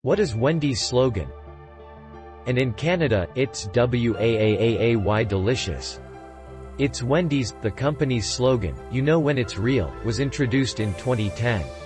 What is Wendy's slogan? And in Canada, it's waaaay delicious. It's Wendy's, the company's slogan, "You know when it's real," was introduced in 2010.